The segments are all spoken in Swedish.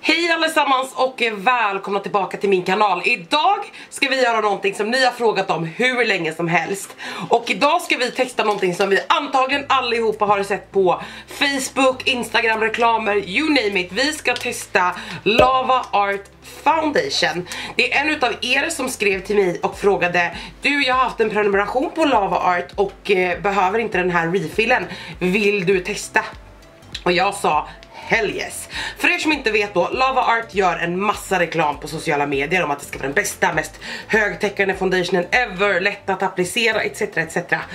Hej allesammans och välkomna tillbaka till min kanal. Idag ska vi göra någonting som ni har frågat om hur länge som helst. Och idag ska vi testa någonting som vi antagligen allihopa har sett på Facebook, Instagram, reklamer, you name it. Vi ska testa Lava Art Foundation. Det är en utav er som skrev till mig och frågade: du, jag har haft en prenumeration på Lava Art och behöver inte den här refillen. Vill du testa? Och jag sa hell yes. För er som inte vet då, Lava Art gör en massa reklam på sociala medier om att det ska vara den bästa, mest högtäckande foundationen ever, lätt att applicera etc. etc.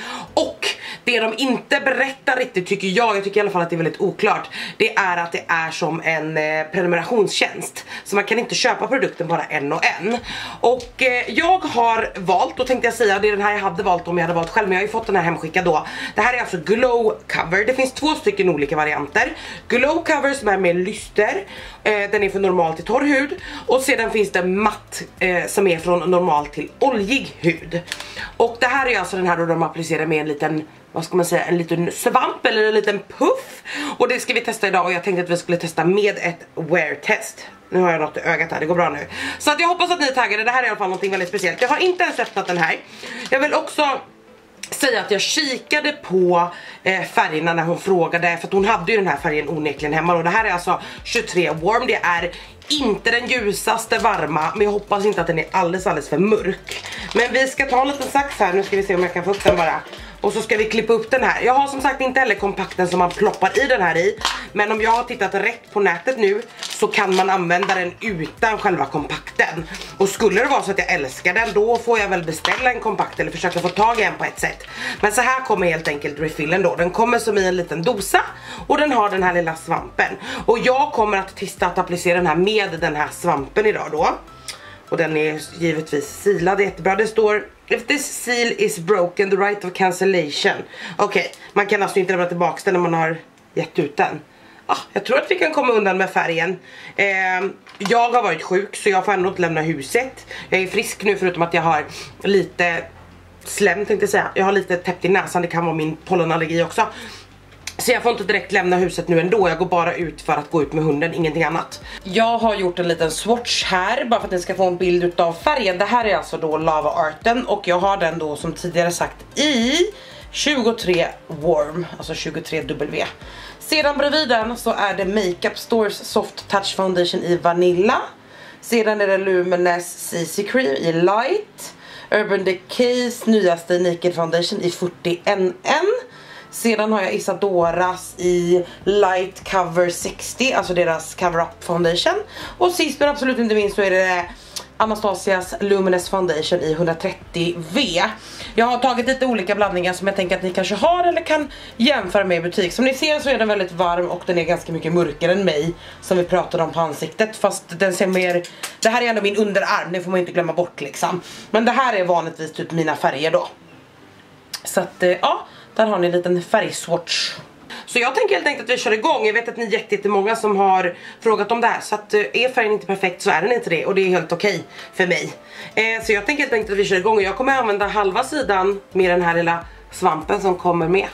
Och det de inte berättar riktigt tycker jag tycker i alla fall att det är väldigt oklart, det är att det är som en prenumerationstjänst. Så man kan inte köpa produkten bara en och en. Och jag har valt, då tänkte jag säga, det är den här jag hade valt om jag hade valt själv, men jag har ju fått den här hemskickad då. Det här är alltså Glow Cover, det finns två stycken olika varianter. Glow Cover som är med lyster, den är från normal till torr hud. Och sedan finns det matt som är från normal till oljig hud. Och det här är alltså den här då de applicerar med en liten, vad ska man säga, en liten svamp eller en liten puff. Och det ska vi testa idag och jag tänkte att vi skulle testa med ett wear-test. Nu har jag något i ögat här, det går bra nu. Så att jag hoppas att ni är taggade, det här är i alla fall någonting väldigt speciellt. Jag har inte ens öppnat den här. Jag vill också säga att jag kikade på färgerna när hon frågade, för att hon hade ju den här färgen onekligen hemma. Och det här är alltså 23 warm, det är inte den ljusaste varma, men jag hoppas inte att den är alldeles för mörk. Men vi ska ta en liten sax här, nu ska vi se om jag kan få upp den bara. Och så ska vi klippa upp den här. Jag har som sagt inte heller kompakten som man ploppar i den här i. Men om jag har tittat rätt på nätet nu så kan man använda den utan själva kompakten. Och skulle det vara så att jag älskar den, då får jag väl beställa en kompakt eller försöka få tag i en på ett sätt. Men så här kommer helt enkelt refillen då. Den kommer som i en liten dosa och den har den här lilla svampen. Och jag kommer att testa att applicera den här med den här svampen idag då. Och den är givetvis silad jättebra. Det står: if this seal is broken, the right of cancellation. Okej, man kan alltså inte lämna tillbaka den när man har gett ut den. Jag tror att vi kan komma undan med färgen. Jag har varit sjuk så jag får ändå inte lämna huset. Jag är frisk nu förutom att jag har lite slem, tänkte jag säga. Jag har lite täppt i näsan, det kan vara min pollenallergi också. Så jag får inte direkt lämna huset nu ändå. Jag går bara ut för att gå ut med hunden, ingenting annat. Jag har gjort en liten swatch här, bara för att ni ska få en bild av färgen. Det här är alltså då Lava Arten och jag har den då som tidigare sagt i 23 warm, alltså 23W. Sedan bredvid den så är det Makeup Stores Soft Touch Foundation i Vanilla. Sedan är det Luminous CC Cream i Light. Urban Decay's nyaste Naked Foundation i 40NN. Sedan har jag Isadoras i Light Cover 60, alltså deras Cover Up Foundation. Och sist men absolut inte minst så är det Anastasias Luminous Foundation i 130V. Jag har tagit lite olika blandningar som jag tänker att ni kanske har eller kan jämföra med i butik. Som ni ser så är den väldigt varm och den är ganska mycket mörkare än mig, som vi pratade om på ansiktet. Fast den ser mer, det här är ändå min underarm, det får man inte glömma bort liksom. Men det här är vanligtvis typ mina färger då. Så att ja, där har ni en liten färgswatch. Så jag tänker helt enkelt att vi kör igång. Jag vet att ni är jättemånga som har frågat om det här. Så att är färgen inte perfekt så är den inte det. Och det är helt okej för mig. Så jag tänker helt enkelt att vi kör igång. Och jag kommer använda halva sidan med den här lilla svampen som kommer med.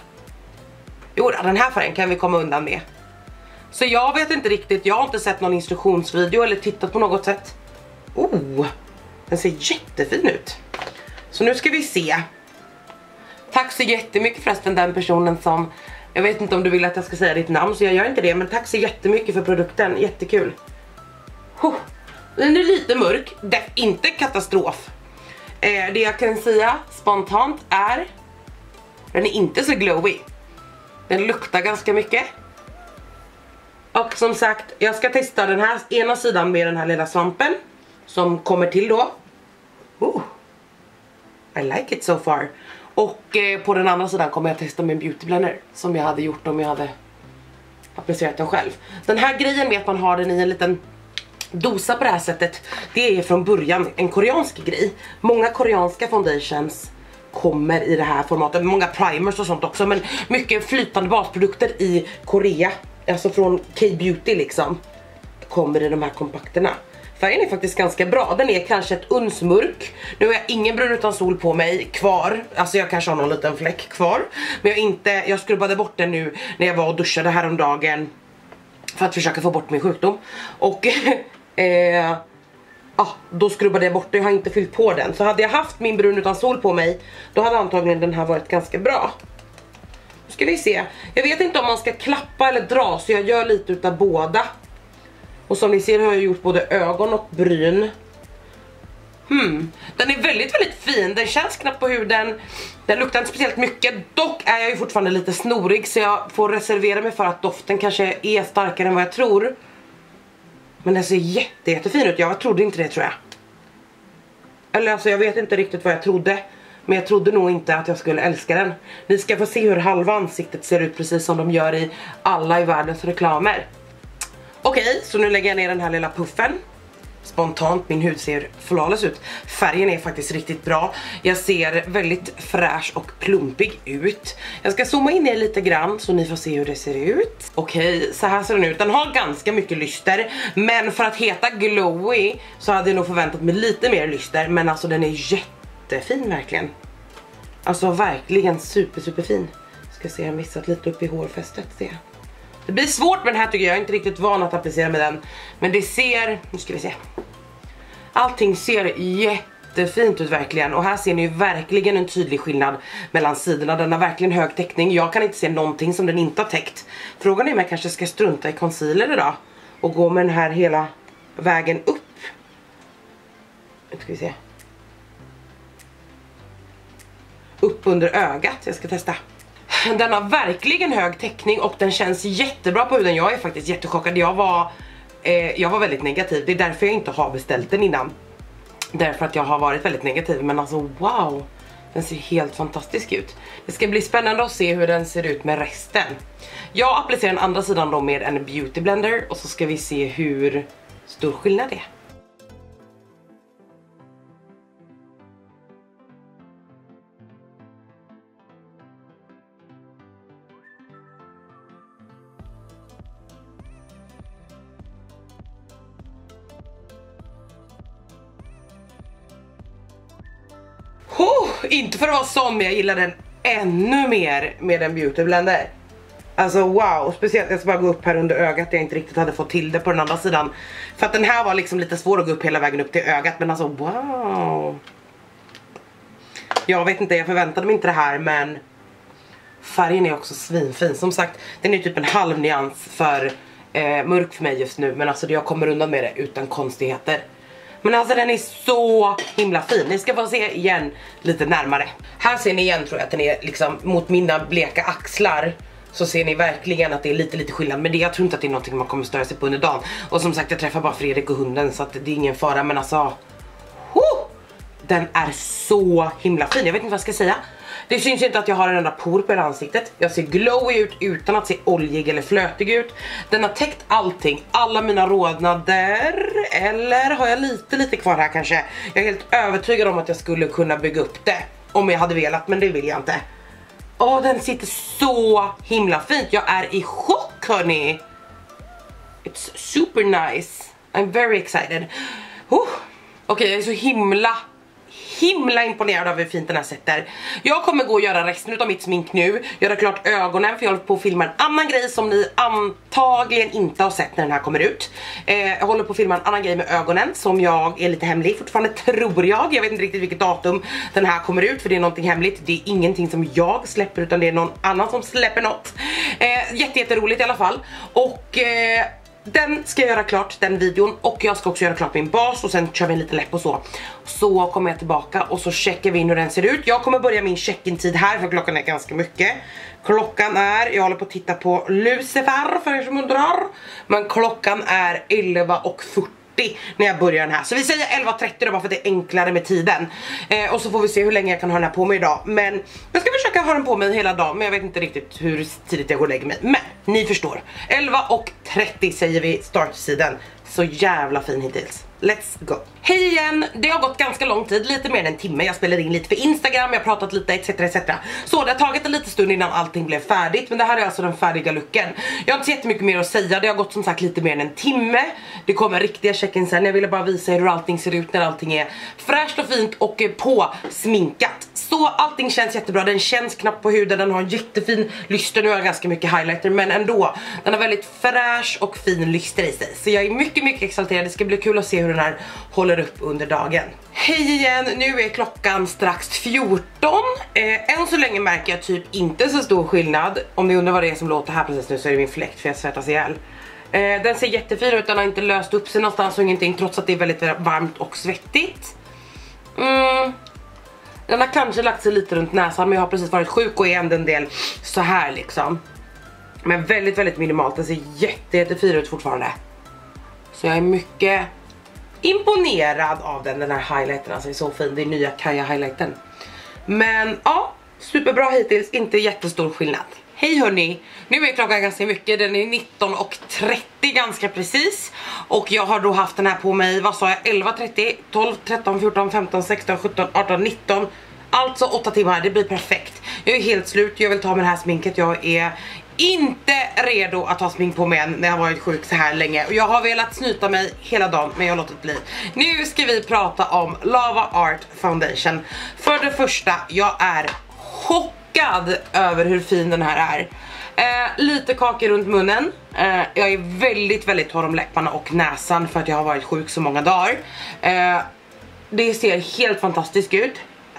Jo, den här färgen kan vi komma undan med. Så jag vet inte riktigt. Jag har inte sett någon instruktionsvideo eller tittat på något sätt. Oh, den ser jättefin ut. Så nu ska vi se. Tack så jättemycket förresten den personen som... Jag vet inte om du vill att jag ska säga ditt namn så jag gör inte det. Men tack så jättemycket för produkten, jättekul. Den är lite mörk, det är inte katastrof. Det jag kan säga spontant är: den är inte så glowy. Den luktar ganska mycket. Och som sagt, jag ska testa den här ena sidan med den här lilla svampen som kommer till då. I like it so far. Och på den andra sidan kommer jag testa med en beauty blender som jag hade gjort om jag hade applicerat den själv. Den här grejen med att man har den i en liten dosa på det här sättet, det är från början en koreansk grej. Många koreanska foundations kommer i det här formatet, många primers och sånt också, men mycket flytande basprodukter i Korea, alltså från K-beauty liksom, kommer i de här kompakterna. Färgen är faktiskt ganska bra. Den är kanske ett uns mörk. Nu har jag ingen brun utan sol på mig kvar. Alltså jag kanske har någon liten fläck kvar. Men jag skrubbade bort den nu när jag var och duschade häromdagen. för att försöka få bort min sjukdom. Och då skrubbade jag bort det. Jag har inte fyllt på den. Så hade jag haft min brun utan sol på mig, då hade antagligen den här varit ganska bra. Nu ska vi se. Jag vet inte om man ska klappa eller dra, så jag gör lite utav båda. Och som ni ser har jag gjort både ögon och bryn. Den är väldigt, väldigt fin. Den känns knappt på huden. Den luktar inte speciellt mycket. Dock är jag ju fortfarande lite snorig, så jag får reservera mig för att doften kanske är starkare än vad jag tror. Men den ser jättefin ut. Jag trodde inte det, tror jag. Eller alltså, jag vet inte riktigt vad jag trodde. Men jag trodde nog inte att jag skulle älska den. Ni ska få se hur halva ansiktet ser ut, precis som de gör i alla i världens reklamer. Okej, så nu lägger jag ner den här lilla puffen. Spontant, min hud ser flawless ut. Färgen är faktiskt riktigt bra. Jag ser väldigt fräsch och plumpig ut. Jag ska zooma in er lite grann så ni får se hur det ser ut. Okej, så här ser den ut. Den har ganska mycket lyster, men för att heta glowy så hade jag nog förväntat mig lite mer lyster. Men alltså den är jättefin verkligen. Alltså verkligen superfin. Ska se, jag har missat lite upp i hårfästet, ser jag. Det blir svårt med den här tycker jag är inte riktigt van att applicera med den. Men det ser, nu ska vi se. Allting ser jättefint ut verkligen. Och här ser ni ju verkligen en tydlig skillnad mellan sidorna. Den har verkligen hög täckning. Jag kan inte se någonting som den inte har täckt. Frågan är om jag kanske ska strunta i concealer idag och gå med den här hela vägen upp. Nu ska vi se. Upp under ögat, jag ska testa. Den har verkligen hög täckning och den känns jättebra på huden. Jag är faktiskt jättechockad. Jag var väldigt negativ. Det är därför jag inte har beställt den innan. Därför att jag har varit väldigt negativ. Men alltså wow, den ser helt fantastisk ut. Det ska bli spännande att se hur den ser ut med resten. Jag applicerar den andra sidan då med en beauty blender. Och så ska vi se hur stor skillnad det är. Inte för att vara sån, men jag gillar den ännu mer med en beauty blender. Alltså wow, speciellt jag ska bara gå upp här under ögat. Jag inte riktigt hade fått till det på den andra sidan. För att den här var liksom lite svår att gå upp hela vägen upp till ögat. Men alltså wow. Jag vet inte, jag förväntade mig inte det här, men färgen är också svinfin. Som sagt, den är typ en halv nyans för mörk för mig just nu. Men alltså jag kommer undan med det utan konstigheter. Men alltså den är så himla fin. Ni ska få se igen lite närmare. Här ser ni igen tror jag att den är liksom mot mina bleka axlar. Så ser ni verkligen att det är lite skillnad. Men det, jag tror inte att det är någonting man kommer störa sig på under dagen. Och som sagt, jag träffar bara Fredrik och hunden, så att det är ingen fara. Men alltså den är så himla fin. Jag vet inte vad jag ska säga. Det syns inte att jag har en enda por på hela ansiktet. Jag ser glowy ut utan att se oljig eller flötig ut. Den har täckt allting. Alla mina rodnader. Eller har jag lite kvar här kanske. Jag är helt övertygad om att jag skulle kunna bygga upp det om jag hade velat, men det vill jag inte. Åh, den sitter så himla fint. Jag är i chock, hörni. It's super nice. I'm very excited. Okej, jag är så himla imponerad av hur fint den här sätter. Jag kommer gå och göra resten av mitt smink nu. Göra klart ögonen, för jag håller på att filma en annan grej som ni antagligen inte har sett när den här kommer ut. Jag håller på att filma en annan grej med ögonen som jag är lite hemlig fortfarande, tror jag. Jag vet inte riktigt vilket datum den här kommer ut, för det är någonting hemligt. Det är ingenting som jag släpper, utan det är någon annan som släpper något. Jätteroligt i alla fall. Och den ska jag göra klart, den videon. Och jag ska också göra klart min bas. Och sen kör vi en liten läpp och så. Så kommer jag tillbaka och så checkar vi in hur den ser ut. Jag kommer börja min check-in-tid här, för klockan är ganska mycket. Klockan är, jag håller på att titta på Lucifer för er som undrar. Men klockan är 11:40 när jag börjar den här. Så vi säger 11:30 då, bara för att det är enklare med tiden. Och så får vi se hur länge jag kan ha den här på mig idag. Men jag ska försöka ha den på mig hela dagen. Men jag vet inte riktigt hur tidigt jag går och lägger mig. Men ni förstår, 11:30 säger vi startsidan. Så jävla fin hittills. Let's go. Hej igen, det har gått ganska lång tid, lite mer än en timme. Jag spelade in lite för Instagram, jag har pratat lite etc. Så det har tagit en liten stund innan allting blev färdigt. Men det här är alltså den färdiga looken. Jag har inte så jättemycket mer att säga, det har gått som sagt lite mer än en timme. Det kommer riktiga check-in sen. Jag ville bara visa er hur allting ser ut när allting är fräscht och fint och på sminkat. Så allting känns jättebra, den känns känns knappt på huden. Den har en jättefin lyster. Nu har jag ganska mycket highlighter, men ändå. Den har väldigt fräsch och fin lyster i sig. Så jag är mycket exalterad. Det ska bli kul att se hur den här håller upp under dagen. Hej igen, nu är klockan strax 14. Än så länge märker jag typ inte så stor skillnad. Om ni undrar vad det är som låter här precis nu, så är det min fläkt, för jag svettas ihjäl. Den ser jättefin ut, den har inte löst upp sig någonstans och ingenting, trots att det är väldigt varmt och svettigt. Den har kanske lagt sig lite runt näsan, men jag har precis varit sjuk och är ändå en del så här liksom. Men väldigt minimalt, den ser jättefin ut fortfarande. Så jag är mycket imponerad av den här highlighten, alltså är så fin, det är nya Kaja highlighten. Men ja, superbra hittills, inte jättestor skillnad. Hej hörni, nu är klockan ganska mycket, den är 19:30 ganska precis. Och jag har då haft den här på mig, vad sa jag, 11:30, 12, 13, 14, 15, 16, 17, 18, 19. Alltså 8 timmar, det blir perfekt. Jag är helt slut, jag vill ta med det här sminket, jag är inte redo att ha smink på mig än när jag har varit sjuk så här länge. Och jag har velat snyta mig hela dagen, men jag har låtit bli. Nu ska vi prata om Lava Art Foundation. För det första, jag är chockad över hur fin den här är. Lite kakor runt munnen. Jag är väldigt torr om läpparna och näsan för att jag har varit sjuk så många dagar. Det ser helt fantastiskt ut.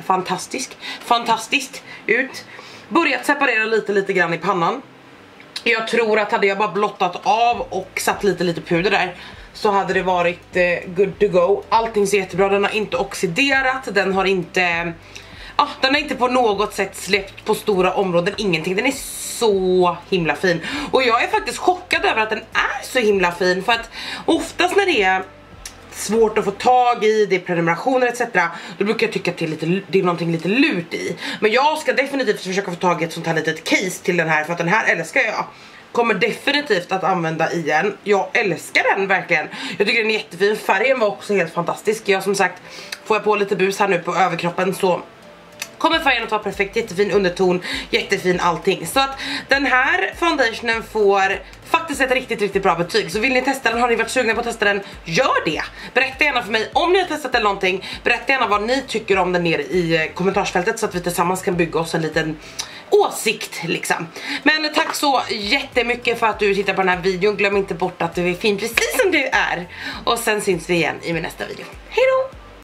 Fantastiskt ut. Börjat separera lite grann i pannan. Jag tror att hade jag bara blottat av och satt lite puder där, så hade det varit good to go. Allting ser jättebra, den har inte oxiderat, den har inte på något sätt släppt på stora områden, ingenting. Den är så himla fin. Och jag är faktiskt chockad över att den är så himla fin, för att oftast när det är svårt att få tag i, det är prenumerationer etc, då brukar jag tycka att det är någonting lite lut i. Men jag ska definitivt försöka få tag i ett sånt här litet case till den här, för att den här älskar jag. Kommer definitivt att använda igen. Jag älskar den verkligen. Jag tycker den är jättefin, färgen var också helt fantastisk. Jag som sagt, får jag på lite bus här nu på överkroppen, så kommer färgen att vara perfekt, jättefin underton, jättefin allting. Så att den här foundationen får faktiskt ett riktigt bra betyg. Så vill ni testa den, har ni varit sugna på att testa den, gör det. Berätta gärna för mig om ni har testat den någonting. Berätta gärna vad ni tycker om den nere i kommentarsfältet, så att vi tillsammans kan bygga oss en liten åsikt liksom. Men tack så jättemycket för att du tittar på den här videon. Glöm inte bort att du är fin precis som du är. Och sen syns vi igen i min nästa video. Hej då!